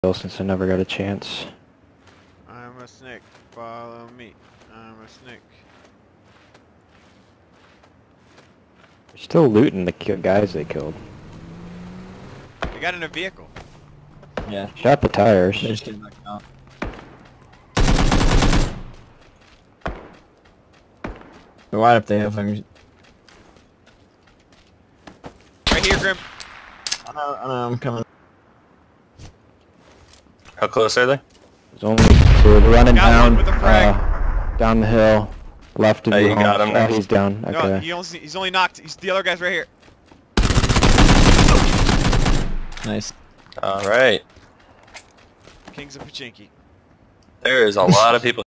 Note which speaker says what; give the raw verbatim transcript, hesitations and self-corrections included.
Speaker 1: since I never got a chance.
Speaker 2: I'm a snake. Follow me. I'm a snake.
Speaker 1: They're still looting the ki- guys they killed.
Speaker 2: They got in a vehicle.
Speaker 3: Yeah.
Speaker 1: Shot the tires.
Speaker 3: They're just getting back out. They're wide up there. I'm...
Speaker 2: Right here, Grim.
Speaker 3: I know, I know, I'm coming.
Speaker 4: How close are they?
Speaker 1: There's only two. They're running
Speaker 2: Got
Speaker 1: down,
Speaker 2: one with a frag.
Speaker 1: uh, down the hill, left of
Speaker 4: Oh,
Speaker 1: the
Speaker 4: you got
Speaker 1: home.
Speaker 4: him
Speaker 1: Oh,
Speaker 4: there.
Speaker 1: he's down.
Speaker 2: No,
Speaker 1: Okay.
Speaker 2: he only, he's only knocked. He's, the other guy's right here.
Speaker 3: Nice.
Speaker 4: All right.
Speaker 2: Kings of Pachinki.
Speaker 4: There is a lot of people.